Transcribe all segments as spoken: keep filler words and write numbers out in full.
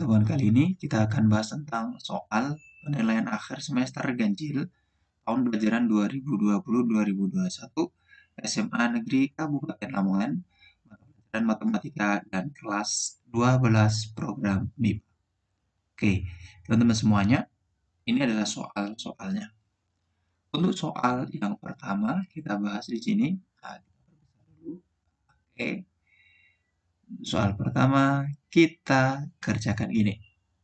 pertemuan kali ini kita akan bahas tentang soal penilaian akhir semester ganjil tahun pelajaran dua ribu dua puluh dua ribu dua puluh satu S M A Negeri Kabupaten Lamongan, dan matematika dan kelas dua belas program M I P A. Oke, teman-teman semuanya, ini adalah soal-soalnya. Untuk soal yang pertama kita bahas di sini. Nah, Oke. Soal pertama kita kerjakan ini.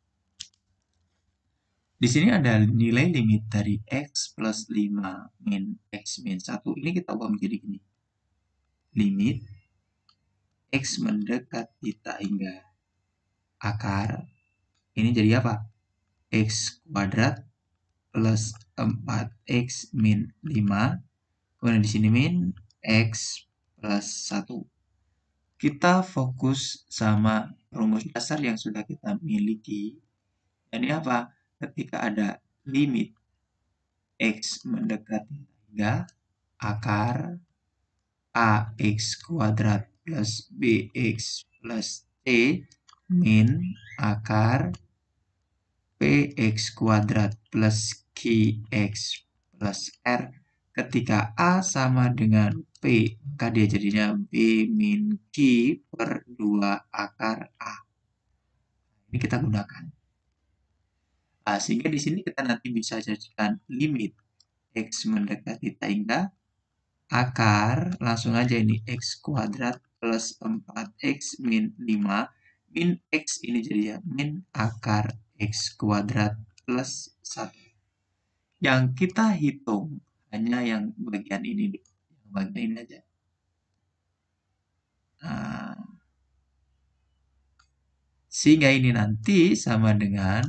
Di sini ada nilai limit dari X plus lima min X min satu. Ini kita ubah menjadi gini. Limit X mendekati tak hingga akar. Ini jadi apa? X kuadrat plus empat X min lima. Kemudian di sini min X plus satu. Kita fokus sama rumus dasar yang sudah kita miliki. Dan ini apa? Ketika ada limit X mendekati hingga akar ax kuadrat plus bx plus c min akar px kuadrat plus qx plus r. Ketika a sama dengan p, maka dia jadinya b min q per dua akar a. Ini kita gunakan. Nah, sehingga di sini kita nanti bisa jadikan limit X mendekati tak hingga akar, langsung aja ini X kuadrat plus empat X min lima, min X ini jadi ya min akar X kuadrat plus satu. Yang kita hitung hanya yang bagian ini, yang bagian ini aja. Nah, sehingga ini nanti sama dengan,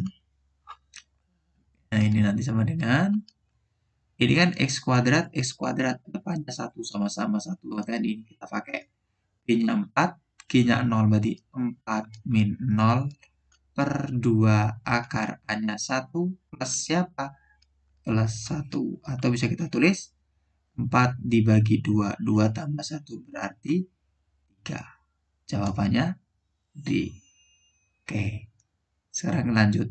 nah ini nanti sama dengan, ini kan X kuadrat, X kuadrat, depannya satu sama-sama satu, maka ini kita pakai P-nya empat, Q-nya nol, berarti empat min nol per dua akar A-nya satu plus siapa? Plus satu. Atau bisa kita tulis empat dibagi dua, dua tambah satu berarti tiga. Jawabannya D. Oke, sekarang lanjut.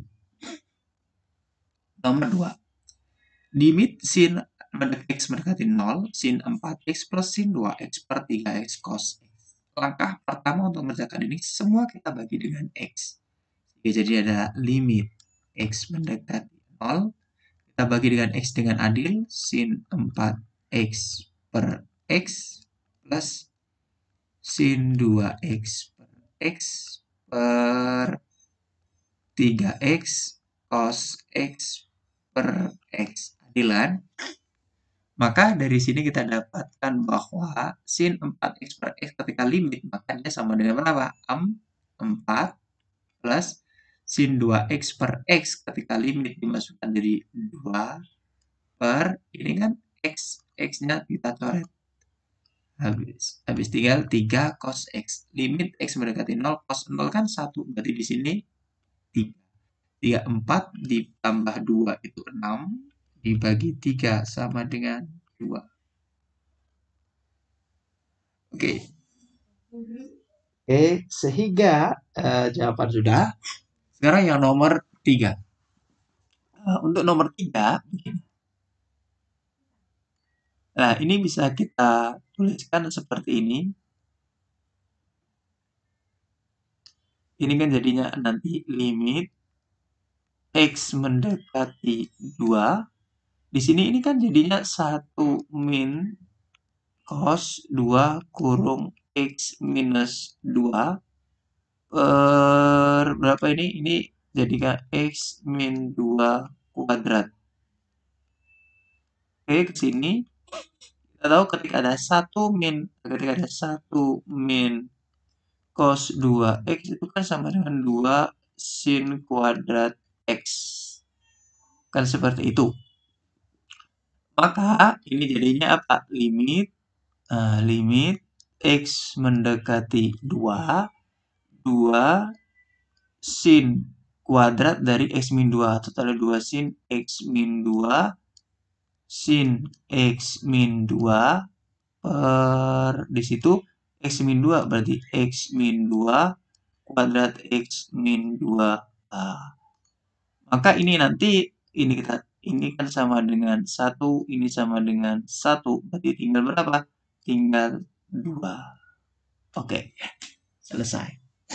Nomor dua. Limit sin X mendekati nol, sin empat X plus sin dua X per tiga X cos X. Langkah pertama untuk mengerjakan ini, semua kita bagi dengan X. Jadi ada limit X mendekati nol. Kita bagi dengan X dengan adil, sin empat X per X plus sin dua X per X per tiga X cos X per X. Adilan. Maka dari sini kita dapatkan bahwa sin empat X per X ketika limit, maka dia sama dengan berapa? empat plus sin dua X per X ketika limit dimasukkan jadi dua per, ini kan X, X-nya kita coret. Habis, habis tinggal tiga cos X. Limit X mendekati nol, cos nol kan satu, berarti di sini tiga. tiga, empat ditambah dua itu enam, dibagi tiga sama dengan dua. Oke. Oke, sehingga uh, jawaban sudah. Sekarang yang nomor tiga. Uh, untuk nomor tiga, nah ini bisa kita tuliskan seperti ini. Ini kan jadinya nanti limit X mendekati dua. Di sini ini kan jadinya satu min cos dua kurung X minus dua per berapa ini? Ini jadikan X min dua kuadrat. Oke, ke sini kita tahu ketika ada satu min, ketika ada satu min cos dua X itu kan sama dengan dua sin kuadrat X. Kan seperti itu. Maka ini jadinya apa? Limit uh, limit X mendekati dua, dua sin kuadrat dari X min dua. Total ada dua sin X min dua sin X min dua per, di situ X min dua berarti X min dua kuadrat X min dua A. Maka ini nanti, ini kita, ini kan sama dengan satu, ini sama dengan satu. Berarti tinggal berapa? Tinggal dua. Oke, selesai.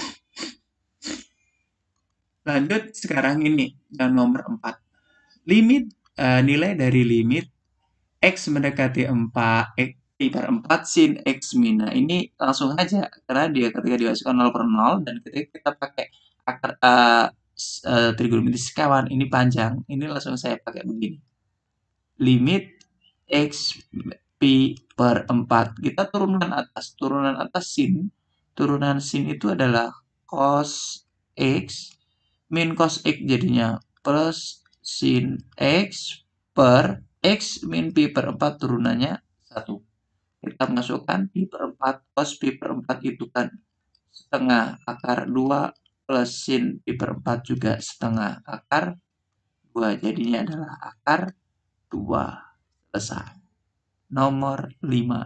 Lanjut sekarang ini, yang nomor empat. Limit, uh, nilai dari limit X mendekati empat, X pi per empat sin X min. Nah, ini langsung aja, karena dia ketika dimasukkan nol per nol, dan ketika kita pakai akar uh, uh, trigonometri sekawan, ini panjang, ini langsung saya pakai begini. Limit X pi per empat. Kita turunan atas, turunan atas sin, turunan sin itu adalah cos X min cos X jadinya plus sin X per X min pi per empat turunannya satu. Kita masukkan pi per empat, cos pi per empat itu kan setengah akar dua plus sin pi per empat juga setengah akar dua. Jadinya adalah akar dua. Selesai. Nomor lima.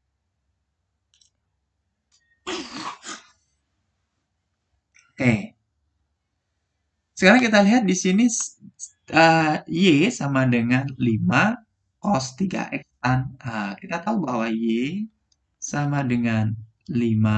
Oke. Sekarang kita lihat di sini uh, Y sama dengan lima cos tiga X tan. Nah, kita tahu bahwa Y sama dengan lima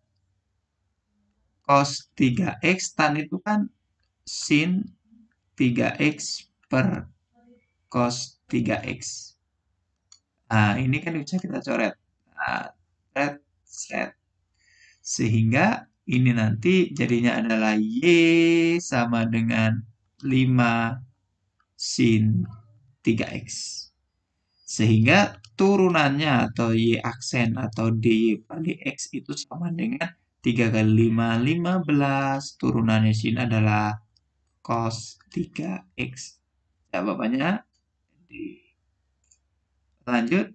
cos tiga X tan itu kan sin tiga X per cos tiga X. Nah, ini kan bisa kita coret. Nah, set, set. Sehingga ini nanti jadinya adalah Y sama dengan lima sin tiga X. Sehingga turunannya atau Y aksen atau D per dx itu sama dengan tiga kali lima, lima belas. Turunannya sin adalah cos tiga X. Jawabannya D. Lanjut.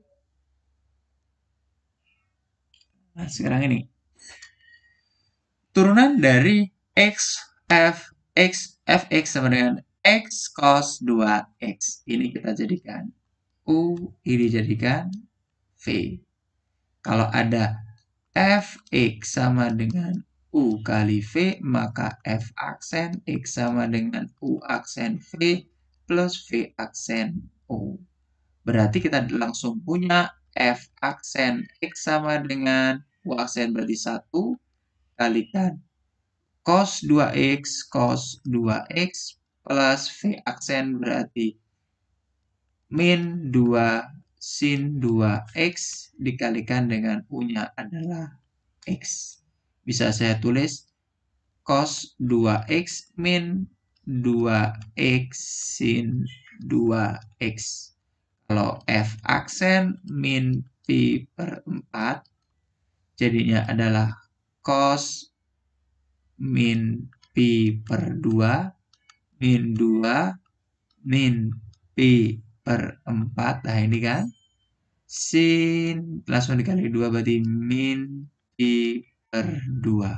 Nah, sekarang ini. Turunan dari X, F, X, Fx sama dengan X cos dua X. Ini kita jadikan U, ini jadikan V. Kalau ada Fx sama dengan U kali V, maka F aksen X sama dengan U aksen V plus V aksen U. Berarti kita langsung punya F aksen X sama dengan U aksen berarti satu kalikan cos dua X cos dua X plus V aksen berarti min dua sin dua X dikalikan dengan U-nya adalah X. Bisa saya tulis cos dua X min dua X sin dua X. Kalau F aksen min pi per empat, jadinya adalah cos min pi per dua min dua min pi per empat. Nah ini kan sin langsung dikali dua berarti min pi per dua.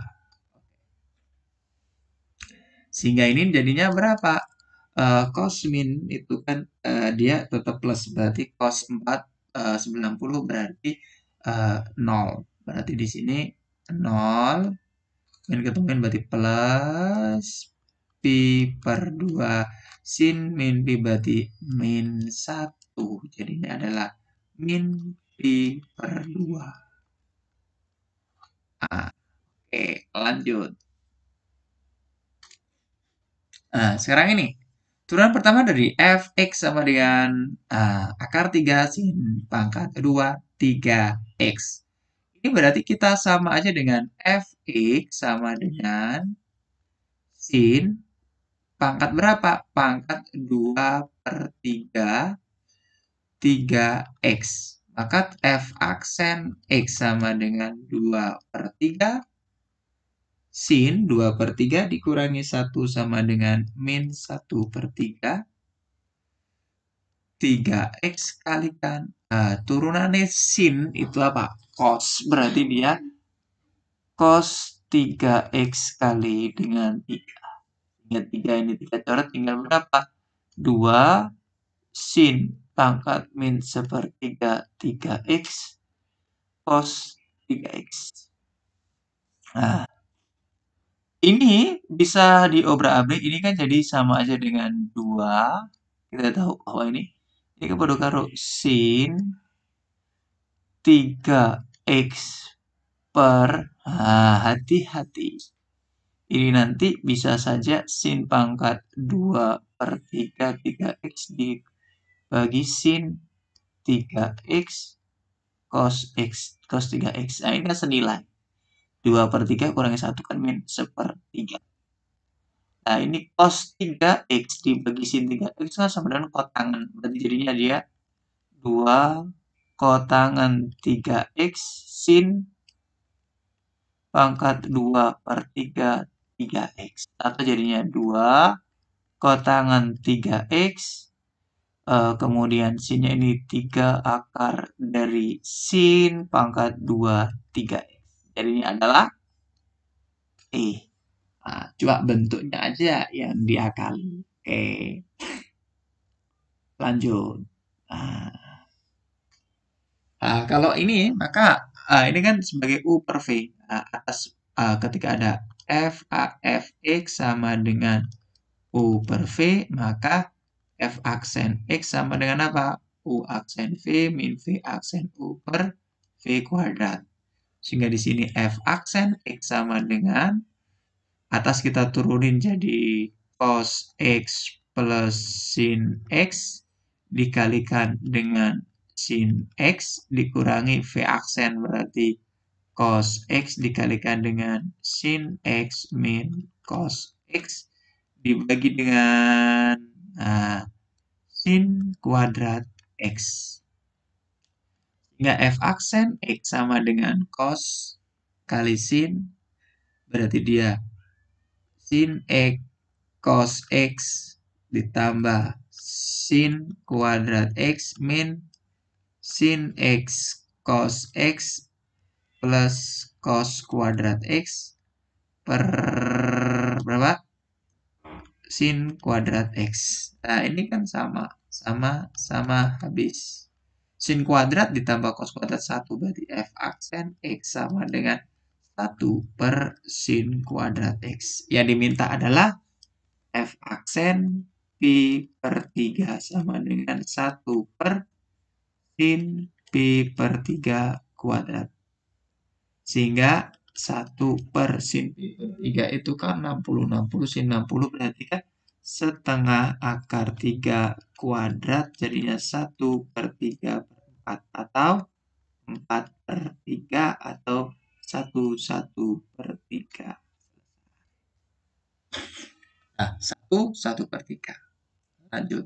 Sehingga ini jadinya berapa? Uh, cos min itu kan uh, dia tetap plus, berarti cos empat uh, sembilan puluh berarti uh, nol. Berarti di sini nol. Min ketemu min berarti plus pi per dua sin min pi berarti min satu. Jadinya adalah min pi per dua. Nah, oke, lanjut. Nah, sekarang ini. Turunan pertama dari Fx sama dengan uh, akar tiga sin pangkat kedua tiga X. Ini berarti kita sama aja dengan Fx sama dengan sin pangkat berapa? Pangkat dua per tiga, tiga X. Maka F aksen X sama dengan dua per tiga. Sin dua per tiga dikurangi satu sama dengan min satu per tiga. tiga X kalikan. Nah, turunannya sin itu apa? Cos. Berarti dia cos tiga X kali dengan tiga. Ingat tiga ini tiga coret tinggal berapa? dua sin pangkat min sepertiga tiga X cos tiga X. Nah, Ini bisa diobrak-abrik, ini kan jadi sama aja dengan dua. Kita tahu bahwa ini ini kan pada karo sin tiga x per, nah, hati-hati. Ini nanti bisa saja sin pangkat dua per tiga, tiga x dibagi sin tiga x cos x, cos tiga x. Nah, ini kan senilai. dua per tiga kurangi satu kan min sepertiga. Nah, ini cos tiga x dibagi sin tiga x kan sama dengan kotangan. Berarti jadinya dia dua kotangan tiga x sin pangkat dua per tiga, tiga x. Atau jadinya dua kotangan tiga x, uh, kemudian sinnya ini tiga akar dari sin pangkat dua, tiga x. Jadinya adalah E. Nah, coba bentuknya aja yang diakali. Oke, lanjut. Nah, nah, kalau ini, maka uh, ini kan sebagai U per V. Nah, atas uh, ketika ada F, A, F, X sama dengan U per V, maka F aksen X sama dengan apa? U aksen V min V aksen U per V kuadrat. Sehingga di sini F aksen X sama dengan, atas kita turunin jadi cos X plus sin X dikalikan dengan sin X dikurangi V aksen, berarti cos X dikalikan dengan sin X min cos X dibagi dengan, nah, sin kuadrat X. Sehingga F aksen X sama dengan cos kali sin, berarti dia sin X cos X ditambah sin kuadrat X min sin X cos X plus cos kuadrat X per berapa? Sin kuadrat X. Nah, ini kan sama. Sama, sama, habis. Sin kuadrat ditambah cos kuadrat satu, berarti F aksen X sama dengan satu per sin kuadrat X. Yang diminta adalah F aksen Pi per tiga sama dengan satu per sin Pi per tiga kuadrat. Sehingga satu per sin Pi per tiga itu kan enam puluh. enam puluh sin enam puluh berarti kan setengah akar tiga kuadrat, jadinya satu per tiga per empat atau empat per tiga atau satu, satu per tiga. Nah, satu, satu per tiga. Lanjut.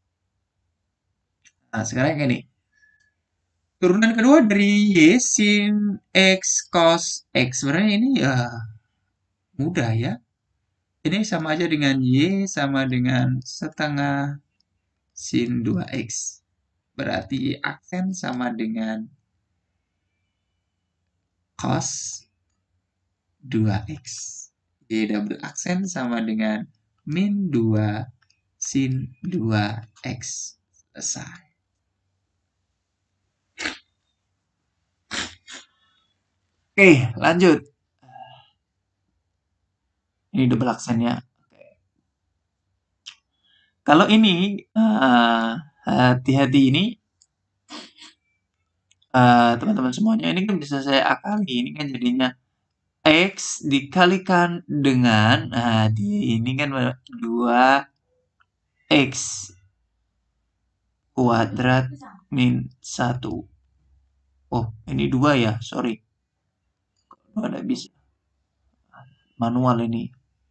Nah, sekarang kayak ini. Turunan kedua dari Y sin X cos X. Sebenarnya ini ya mudah ya. Ini sama aja dengan Y sama dengan setengah sin dua X. Berarti Y aksen sama dengan cos dua X. Y double aksen sama dengan min dua sin dua X. Selesai. Oke, lanjut. Ini double aksennya. Kalau ini, uh, hati-hati ini, teman-teman uh, semuanya, ini kan bisa saya akali. Ini kan jadinya X dikalikan dengan, nah, di ini kan dua X kuadrat min satu. Oh, ini dua ya, sorry. Nggak bisa. Manual ini.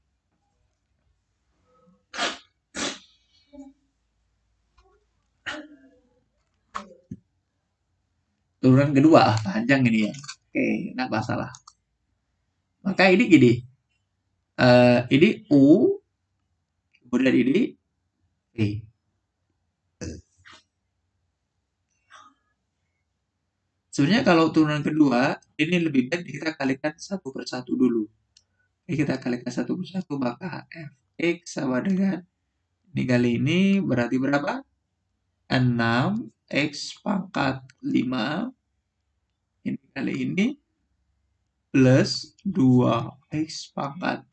Turunan kedua, ah, panjang ini ya. Oke, nggak masalah. Maka ini gini. Uh, ini U, kemudian ini V. Sebenarnya kalau turunan kedua, ini lebih baik kita kalikan satu per satu dulu. Ini kita kalikan satu per satu, maka F(X) sama dengan, ini kali ini berarti berapa? enam X pangkat lima. Ini kali ini plus dua X pangkat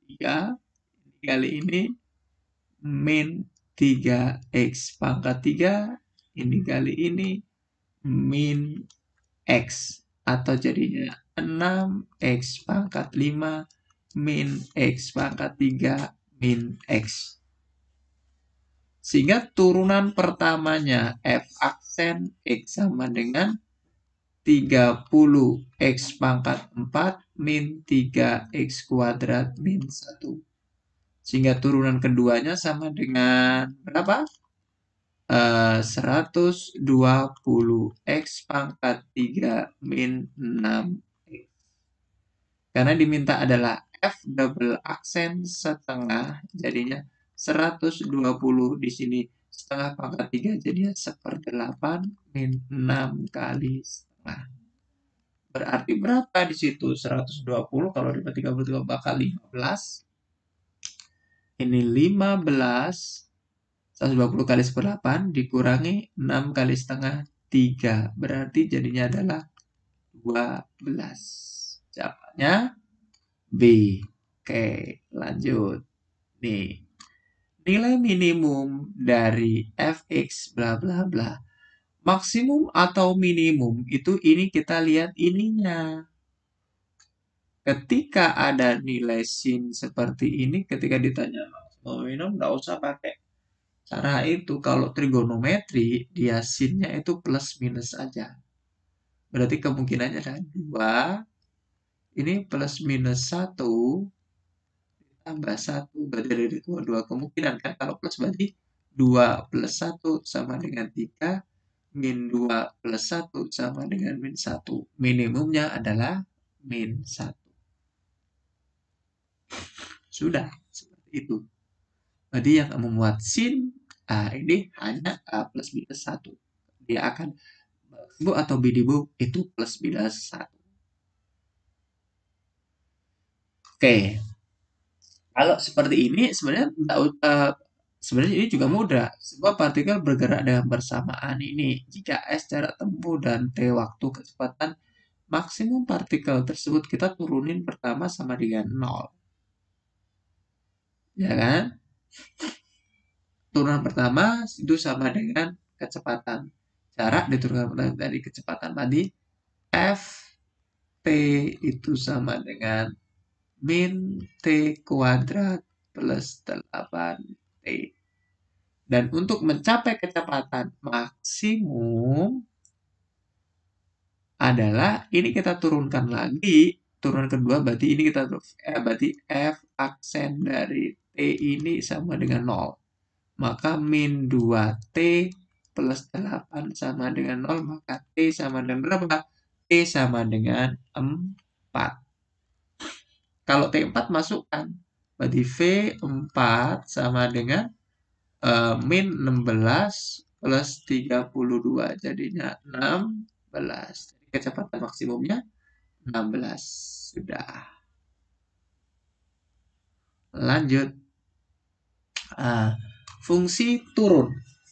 tiga. Kali ini min tiga X pangkat tiga. Ini kali ini min X. Atau jadinya enam X pangkat lima min X pangkat tiga min X. Sehingga turunan pertamanya F aksen X sama dengan tiga puluh X pangkat empat min tiga X kuadrat min satu. Sehingga turunan keduanya sama dengan berapa? Uh, seratus dua puluh X pangkat tiga min enam X. Karena diminta adalah F double aksen setengah, jadinya seratus dua puluh di sini setengah pangkat tiga jadinya seperdelapan min enam kali setengah. Berarti berapa di situ? seratus dua puluh kalau dibagi tiga puluh tiga bakal lima belas. Ini lima belas. seratus dua puluh kali seperdelapan dikurangi enam kali setengah tiga. Berarti jadinya adalah dua belas. Jawabannya B. Oke, lanjut. Nih, nilai minimum dari f(x) bla bla bla. Maksimum atau minimum itu ini kita lihat ininya. Ketika ada nilai sin seperti ini, ketika ditanya maksimum minimum, nggak usah pakai cara itu. Kalau trigonometri, dia sinnya itu plus minus aja. Berarti kemungkinannya adalah dua. Ini plus minus satu. Tambah satu, berarti dari dua, dua kemungkinan kan. Kalau plus berarti dua plus satu sama dengan tiga, min dua plus satu sama dengan min satu. Minimumnya adalah min satu. Sudah, seperti itu. Jadi yang membuat sin A ini hanya A plus minus satu. Dia akan bu atau B di bu itu plus minus satu. Oke. Kalau seperti ini sebenarnya uh, sebenarnya ini juga mudah. Sebuah partikel bergerak dengan bersamaan ini jika S jarak tempuh dan T waktu kecepatan maksimum partikel tersebut kita turunin pertama sama dengan nol. Ya kan? Turunan pertama itu sama dengan kecepatan. Jarak diturunkan dari kecepatan tadi. F T itu sama dengan min T kuadrat plus delapan T. Dan untuk mencapai kecepatan maksimum adalah ini kita turunkan lagi. Turunan kedua berarti ini kita eh, berarti F aksen dari T ini sama dengan nol. Maka min dua T plus delapan sama dengan nol. Maka T sama dengan berapa? T sama dengan empat. Kalau T empat masukkan. Berarti V empat sama dengan uh, min enam belas plus tiga puluh dua. Jadinya enam belas. Jadi kecepatan maksimumnya enam belas. Sudah. Lanjut. Uh, fungsi turun.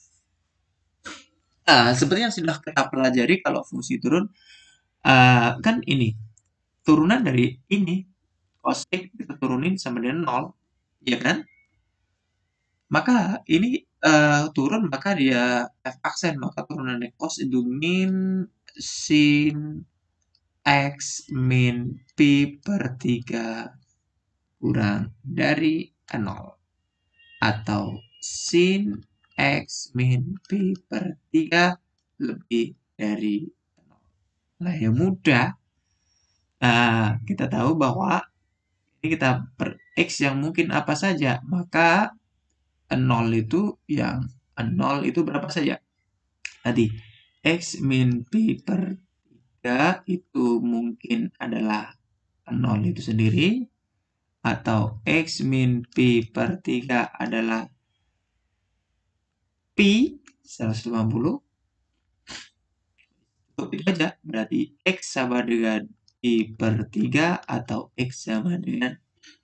Uh, seperti yang sudah kita pelajari kalau fungsi turun. Uh, kan ini. Turunan dari ini. Cos X kita turunin sama dengan nol, ya kan? Maka ini uh, turun, maka dia F aksen, maka turunan cos itu min sin X min pi per tiga kurang dari nol. Atau sin X min pi per tiga lebih dari nol. Nah, yang mudah, nah, kita tahu bahwa kita per X yang mungkin apa saja, maka nol itu yang nol itu berapa saja? Tadi X min pi per tiga itu mungkin adalah nol itu sendiri, atau X min pi per tiga adalah pi seratus lima puluh. Cukup itu aja, berarti X sama dengan pi per tiga atau X sama dengan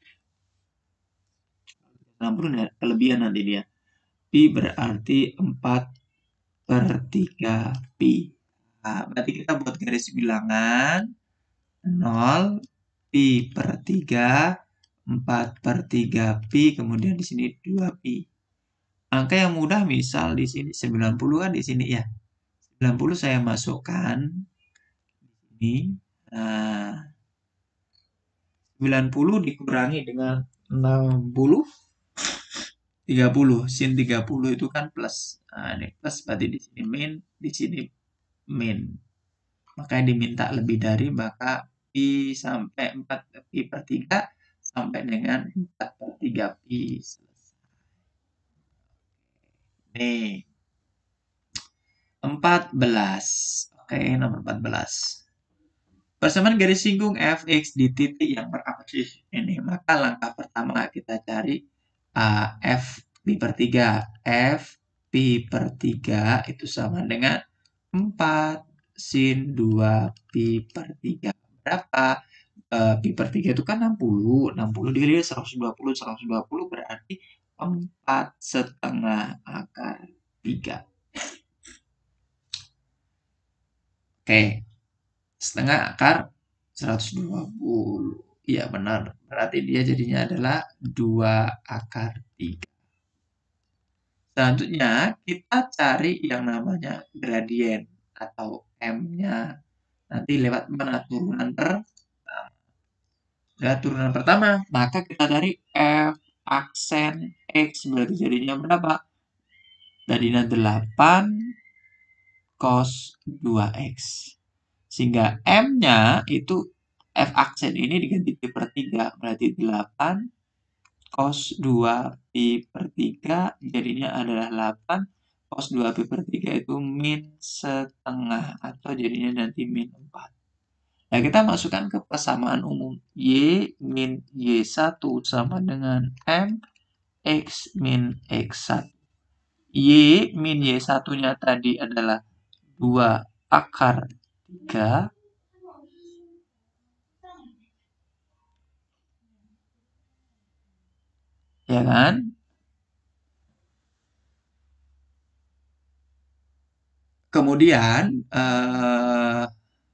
enam puluh ya, kelebihan nanti dia. Pi berarti empat per tiga pi. Nah, berarti kita buat garis bilangan nol pi per tiga empat per tiga pi, kemudian di sini dua pi. Angka yang mudah misal di sini sembilan puluh kan di sini ya. sembilan puluh saya masukkan di sini. Nah, sembilan puluh dikurangi dengan enam puluh, tiga puluh. Sin tiga puluh itu kan plus. Nah, ini plus berarti di sini min, di sini min. Makanya diminta lebih dari, maka pi sampai empat pi per tiga sampai dengan empat per tiga pi. Nih, empat belas. Oke, nomor empat belas. Persamaan garis singgung fx di titik yang berabsis ini. Maka langkah pertama kita cari uh, f pi per tiga. F pi per tiga itu sama dengan empat sin dua pi per tiga. Berapa? Uh, pi per tiga itu kan enam puluh. enam puluh dikali seratus dua puluh. seratus dua puluh berarti empat setengah akar tiga. Oke. Setengah akar seratus dua puluh. Iya benar. Berarti dia jadinya adalah dua akar tiga. Selanjutnya kita cari yang namanya gradien atau M-nya. Nanti lewat mana? Turunan pertama. Lewat turunan pertama, maka kita cari F aksen X. Berarti jadinya berapa? Jadinya delapan cos dua X. Sehingga M-nya itu F aksen ini diganti pi per tiga. Berarti delapan cos dua pi per tiga jadinya adalah delapan cos dua pi per tiga itu min setengah. Atau jadinya nanti min empat. Nah, kita masukkan ke persamaan umum. Y min Y satu sama dengan M X min X satu. Y min Y satu-nya tadi adalah dua akar tiga. Ya kan? Kemudian eh,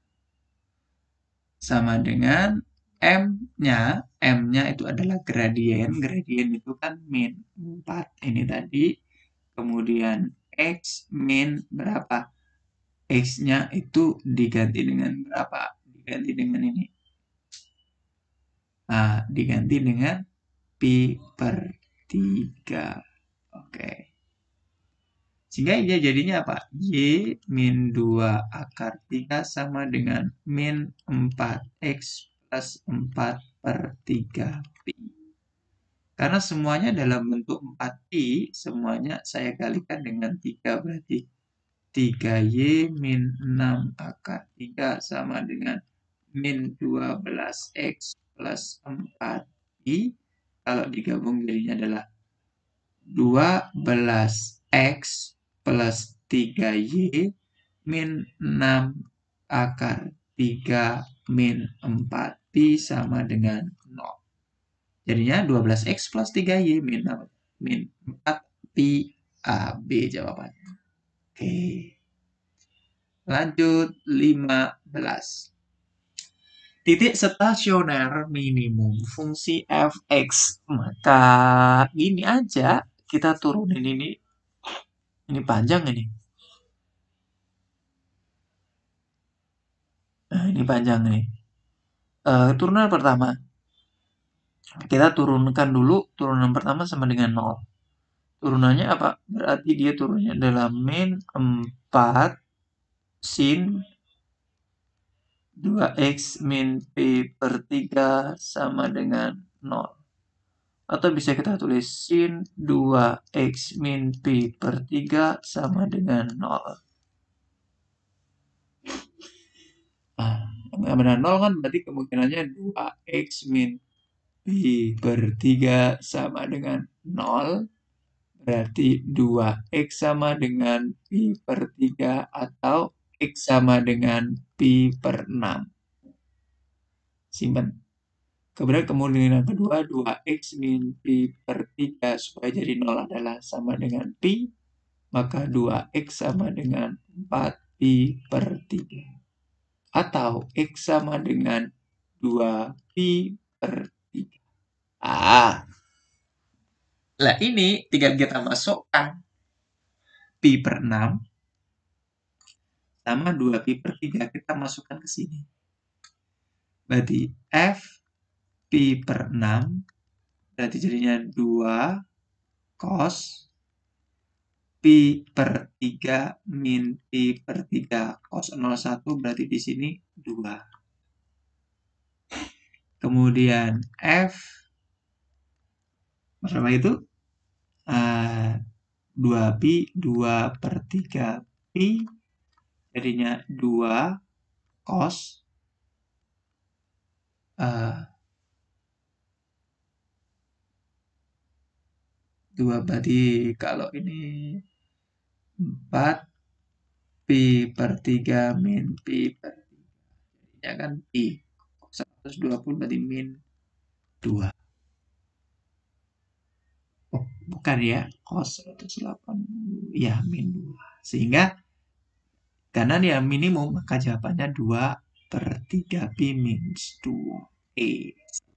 sama dengan M-nya. M-nya itu adalah gradien. Gradien itu kan min empat ini tadi. Kemudian X min berapa? X-nya itu diganti dengan berapa? Diganti dengan ini. Nah, diganti dengan pi per tiga. Oke. Sehingga dia jadinya apa? Y min dua akar tiga sama dengan min empat X plus empat per tiga pi. Karena semuanya dalam bentuk empat pi, semuanya saya kalikan dengan tiga. Berarti tiga Y min enam akar tiga sama dengan min dua belas X plus empat pi. Kalau digabung jadinya adalah dua belas X plus tiga Y min enam akar tiga min empat pi sama dengan nol. Jadinya dua belas X plus tiga Y min, min empat pi. A, B jawabannya. Oke. Lanjut lima belas. Titik stasioner minimum fungsi f(x). Maka ini aja kita turunin ini. Ini panjang ini. Nah, ini panjang nih. Uh, turunan pertama. Kita turunkan dulu. Turunan pertama sama dengan nol. Turunannya apa? Berarti dia turunnya adalah min empat sin dua X min pi per tiga sama dengan nol. Atau bisa kita tulis sin dua X min pi per tiga sama dengan nol. Nah, yang benar nol kan berarti kemungkinannya dua X min pi per tiga sama dengan nol. Berarti dua X sama dengan pi per tiga atau X sama dengan pi per enam. Simpan. Kemudian kemungkinan kedua dua X min pi per tiga supaya jadi nol adalah sama dengan pi. Maka dua X sama dengan empat pi per tiga. Atau X sama dengan dua pi per tiga. Ah, lah ini tinggal kita masukkan pi per enam sama dua pi per tiga. Kita masukkan ke sini. Berarti F pi per enam berarti jadinya dua cos pi per tiga min pi per tiga cos nol koma satu berarti di sini dua. Kemudian F berapa itu? Uh, dua pi, dua per tiga pi jadinya dua cos uh, dua berarti kalau ini empat pi per tiga min pi per tiga ya kan pi seratus dua puluh berarti min dua. Oh, bukan ya, cos seratus delapan puluh ya min dua. Sehingga karena dia minimum maka jawabannya dua per tiga pi minus dua. E.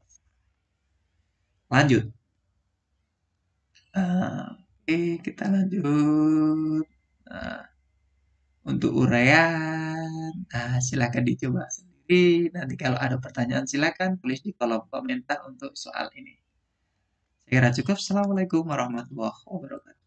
Lanjut. Uh, Oke, okay, kita lanjut. Nah, untuk uraian, nah, silakan dicoba sendiri. Nanti kalau ada pertanyaan silakan tulis di kolom komentar untuk soal ini. Saya kira cukup. Assalamualaikum warahmatullahi wabarakatuh.